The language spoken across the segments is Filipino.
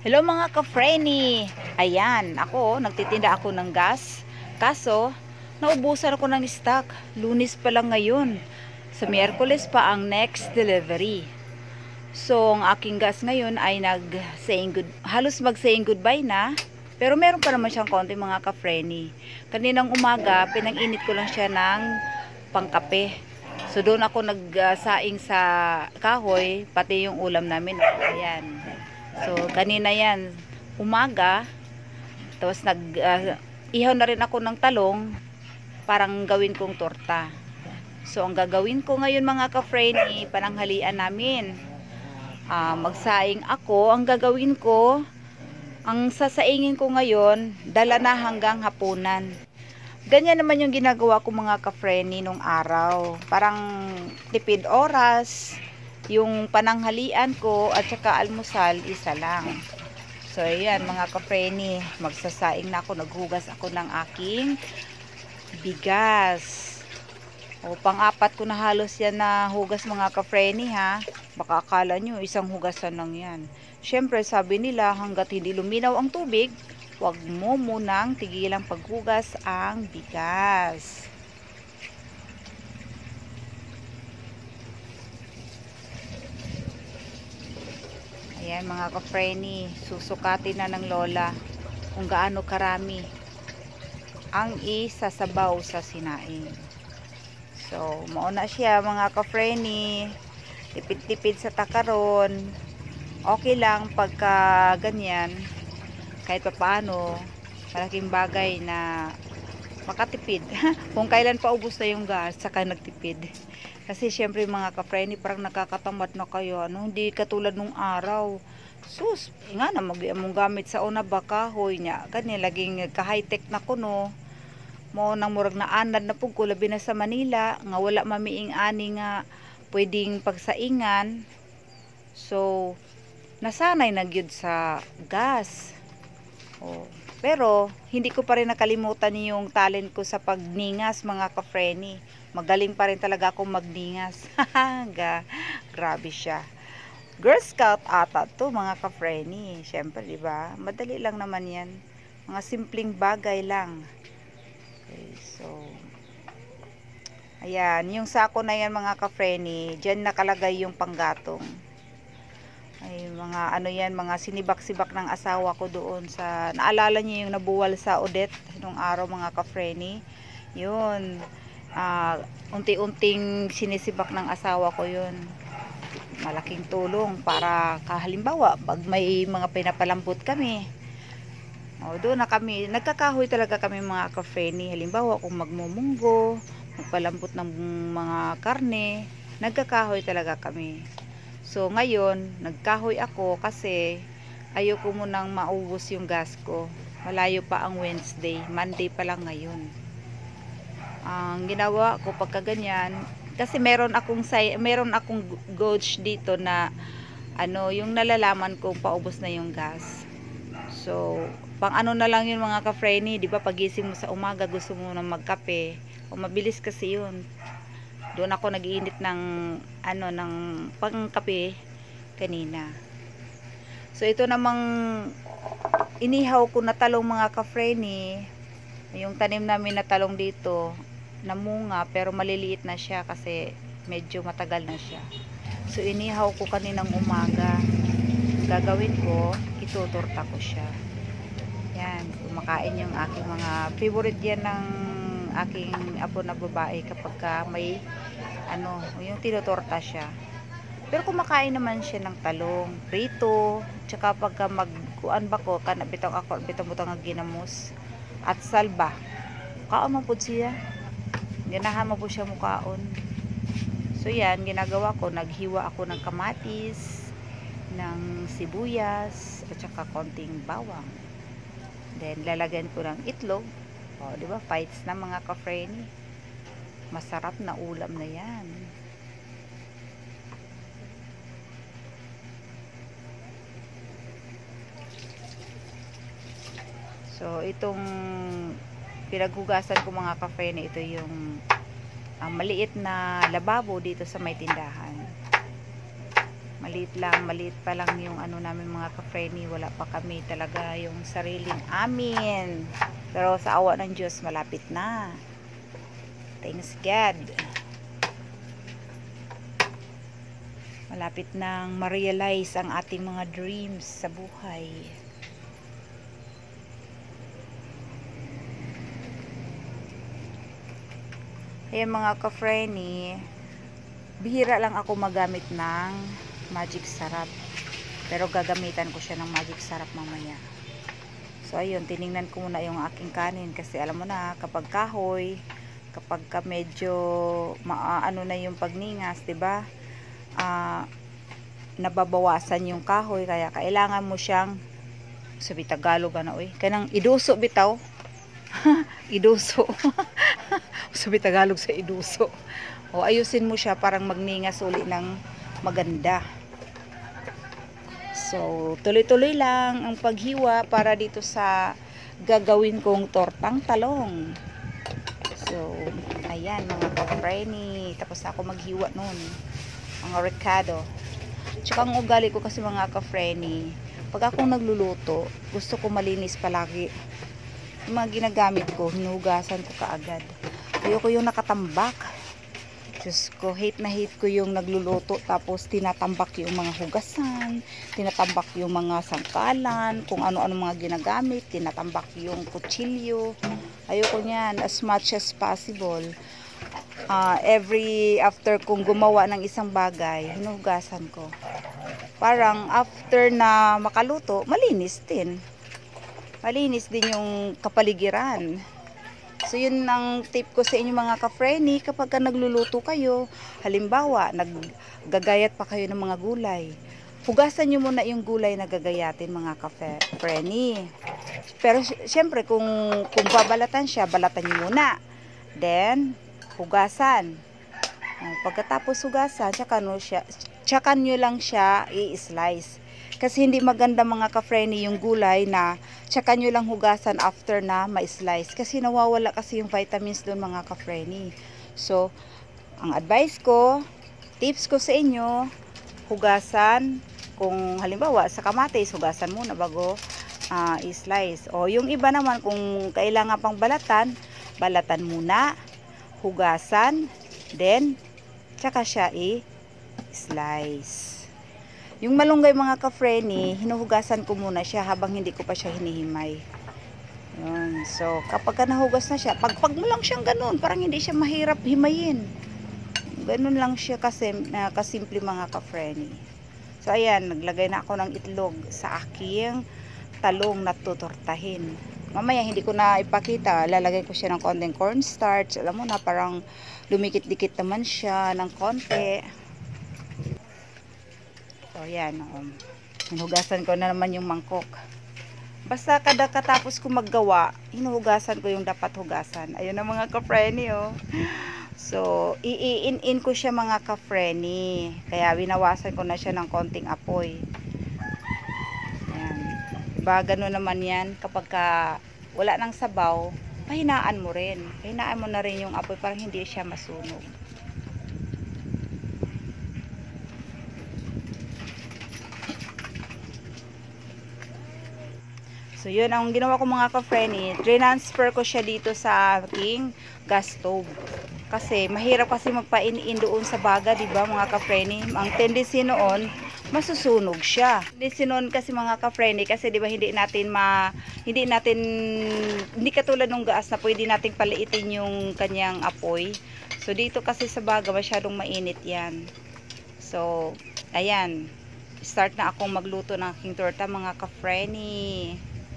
Hello mga ka-Frenny! Ayan, nagtitinda ako ng gas. Kaso, naubusan ako ng stock. Lunes pa lang ngayon. Sa Miyerkules pa ang next delivery. So, ang aking gas ngayon ay halos mag-saying goodbye na. Pero meron pa naman siyang konti mga ka-Frenny. Kaninang umaga, pinang-init ko lang siya ng pangkape. So, doon ako nagsaing sa kahoy, pati yung ulam namin. Ayan. So, kanina yan, umaga, tapos ihaw na rin ako ng talong, parang gawin kong torta. So, ang gagawin ko ngayon mga ka-Frenny, pananghalian namin. Magsaing ako, ang gagawin ko, ang sasaingin ko ngayon, dala na hanggang hapunan. Ganyan naman yung ginagawa ko mga ka-Frenny nung araw. Parang tipid oras, yung pananghalian ko at saka almusal isa lang. So ayan mga ka-Frenny, magsasaing na ako, naghugas ako ng aking bigas. O pang-apat ko na halos yan na hugas mga ka-Frenny ha. Baka akala nyo isang hugasan lang yan. Syempre sabi nila hanggat hindi luminaw ang tubig, huwag mo munang tigilang paghugas ang bigas. Ayan mga ka-Frenny, susukatin na ng lola kung gaano karami ang isasabaw sa sinaing. So, mauna siya mga ka-Frenny, tipid-tipid sa takaron. Okay lang pagka ganyan, kahit paano, malaking bagay na makatipid. Kung kailan pa ubos na yung gas, saka nagtipid. Kasi syempre mga ka-Frenny, parang nakakatamad na kayo. Hindi katulad nung araw. Sus, nga na mong gamit sa una ba kahoy niya. Kani laging ka-high-tech na kuno. Mo nang murag na anad na pug ko labi na sa Manila, nga wala mamiing ani nga pwedeng pagsaingan. So, nasanay na gyud sa gas. Oh. Pero, hindi ko pa rin nakalimutan yung talent ko sa pagningas mga ka-Frenny. Magaling pa rin talaga akong magningas. Grabe siya. Girl Scout ata to mga ka-Frenny. Siyempre, di ba? Madali lang naman yan. Mga simpleng bagay lang. Okay, so, ayan. Yung sako na yan mga ka-Frenny, dyan nakalagay yung panggatong. Ay, mga yan, mga sinibak-sibak ng asawa ko doon sa, naalala niyo yung nabuwal sa Odette nung araw mga ka-Frenny. Yun, unti-unting sinisibak ng asawa ko yun. Malaking tulong para halimbawa, pag may mga pinapalambot kami, doon na kami, nagkakahoy talaga kami mga ka-Frenny. Halimbawa, kung magmumunggo, magpalambot ng mga karne, nagkakahoy talaga kami. So, ngayon, nagkahoy ako kasi ayoko munang maubos yung gas ko. Malayo pa ang Wednesday. Monday pa lang ngayon. Ang ginawa ko pagka ganyan, kasi meron akong gauge dito na yung nalalaman kong paubos na yung gas. So, pang na lang yun mga ka-Frenny, di ba pagising mo sa umaga, gusto mo na magkape. O mabilis kasi yun. Doon ako nag-iinit ng ng pangkape kanina. So ito namang inihaw ko na talong mga ka-Frenny. Yung tanim namin na talong dito namunga pero maliliit na siya kasi medyo matagal na siya. So inihaw ko kaninang umaga. Gagawin ko, itutorta ko siya. Yan, kumakain yung aking mga favorite yan ng aking apo na babae kapag may yung tinutorta siya. Pero kumakain naman siya ng talong, prito, tsaka pagka magkuan ba ko, kanabitang ako, bitang butang ginamos, at salba. Kaon man po siya. Ganahan mo po siya mukaon. So yan, ginagawa ko, naghiwa ako ng kamatis, ng sibuyas, at saka konting bawang. Then, lalagyan ko ng itlog. O, di ba? Fights na mga ka-Frenny. Masarap na ulam na yan. So, itong pinaghugasan ko mga ka-Frenny, ito yung maliit na lababo dito sa may tindahan. Maliit pa lang yung ano namin mga ka-Frenny. Wala pa kami talaga yung sariling amin. Pero sa awa ng Diyos, malapit na. Thanks God. Malapit nang ma-realize ang ating mga dreams sa buhay. Ayan mga ka-Frenny, bihira lang ako magamit ng magic sarap. Pero gagamitan ko siya ng magic sarap mamaya. So ayun, tiningnan ko muna yung aking kanin kasi alam mo na, kapag kahoy, kapag ka medyo ano na yung pagningas, 'di ba? Nababawasan yung kahoy, kaya kailangan mo siyang, sabi Tagalog ano kanang iduso bitaw. Iduso. Sabi Tagalog sa iduso. O ayusin mo siya parang magningas uli ng maganda. So tuloy-tuloy lang ang paghiwa para dito sa gagawin kong tortang talong. So ayan mga ka-Frenny, tapos na ako maghiwa nun, mga recado. Tsaka ang ugali ko kasi mga ka-Frenny, pag ako nagluluto, gusto ko malinis palagi. Yung mga ginagamit ko, hinugasan ko kaagad. Ayoko yung nakatambak. Diyos ko, hate na hate ko yung nagluluto tapos tinatambak yung mga hugasan, tinatambak yung mga sangkalan, kung ano-ano mga ginagamit, tinatambak yung kutsilyo. Ayoko niyan, as much as possible. Every after kong gumawa ng isang bagay, hinugasan ko. Parang after na makaluto, malinis din. Malinis din yung kapaligiran. So yun ang tip ko sa inyo mga ka-Frenny, kapag ka nagluluto kayo, halimbawa naggagayat pa kayo ng mga gulay, hugasan nyo muna yung gulay na gagayatin mga ka-Frenny. Pero syempre kung babalatan siya, balatan nyo muna, then hugasan. Pagkatapos hugasan, tsaka nyo lang siya i-slice. Kasi hindi maganda mga ka-Frenny yung gulay na tsaka nyo lang hugasan after na ma-slice. Kasi nawawala kasi yung vitamins doon mga ka-Frenny. So, ang advice ko, tips ko sa inyo, hugasan. Kung halimbawa sa kamatis, hugasan muna bago i-slice. O yung iba naman kung kailangan pang balatan muna, hugasan, then tsaka siya i-slice. Yung malunggay mga ka-Frenny, hinuhugasan ko muna siya habang hindi ko pa siya hinihimay. Yun. So, kapag ka nahugas na siya, pagpag mo lang siyang ganun, parang hindi siya mahirap himayin. Ganun lang siya kasi kasimple mga ka-Frenny. So, ayan, naglagay na ako ng itlog sa aking talong na tutortahin. Mamaya, hindi ko na ipakita. Lalagay ko siya ng konting cornstarch. Alam mo na, parang lumikit-dikit naman siya ng konti. So, yan. Hinugasan ko na naman yung mangkok. Basta kada katapos ko maggawa, hinuhugasan ko yung dapat hugasan. Ayun na mga ka-Frenny, oh. So, i-in ko siya mga ka-Frenny. Kaya binawasan ko na siya ng konting apoy. Ayan. Diba, gano'n naman yan. Kapag wala nang sabaw, pahinaan mo rin. Pahinaan mo na rin yung apoy para hindi siya masunog. So, yun ang ginawa ko mga ka-Frenny. Transfer ko siya dito sa aking gas stove. Kasi, mahirap kasi magpain-in doon sa baga, diba mga ka-Frenny? Ang tendency noon, masusunog siya. Tendency noon kasi mga ka-Frenny, kasi diba hindi katulad ng gas na pwede nating paliitin yung kanyang apoy. So, dito kasi sa baga, masyadong mainit yan. So, ayan. Start na akong magluto ng aking torta mga ka-Frenny.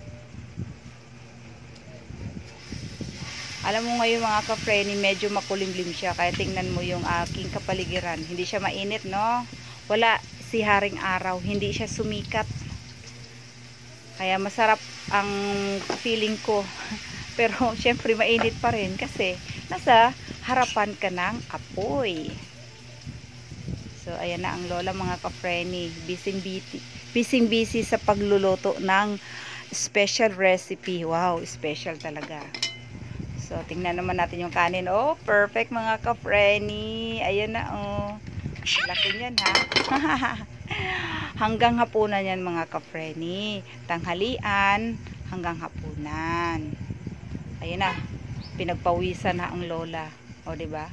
Alam mo ngayon mga ka-Frenny, medyo makulimlim siya. Kaya tingnan mo yung aking kapaligiran. Hindi siya mainit, no? Wala si haring araw. Hindi siya sumikat. Kaya masarap ang feeling ko. Pero syempre mainit pa rin kasi nasa harapan ka ng apoy. So ayan na ang lola mga ka-Frenny. Busy sa pagluluto ng special recipe. Wow, special talaga. So, tingnan naman natin yung kanin. Oh, perfect mga ka-Frenny. Ayan na, oh. Laki niyan, ha? Hanggang hapunan yan mga ka-Frenny. Tanghalian hanggang hapunan. Ayun na, pinagpawisan na ang lola. O, diba?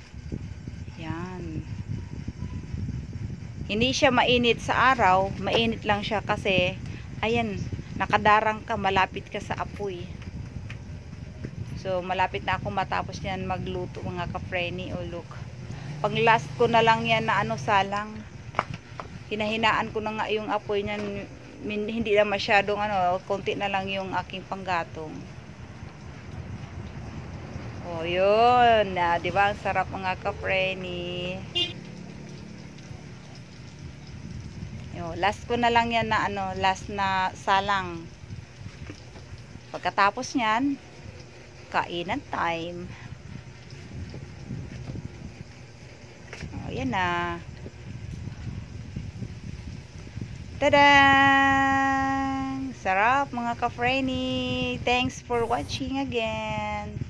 Yan. Hindi siya mainit sa araw, mainit lang siya kasi, ayan, nakadarang ka, malapit ka sa apoy. So, malapit na ako matapos yan magluto mga ka-Frenny. O, look. Pag last ko na lang yan na salang. Hinahinaan ko na nga yung apoy niyan, hindi na masyadong konti na lang yung aking panggatong. O, yun. Di ba? Ang sarap mga ka-Frenny. Last ko na lang yan na last na salang. Pagkatapos niyan, kainan time. O, yan na. Tadang! Sarap mga ka-Frenny. Thanks for watching again.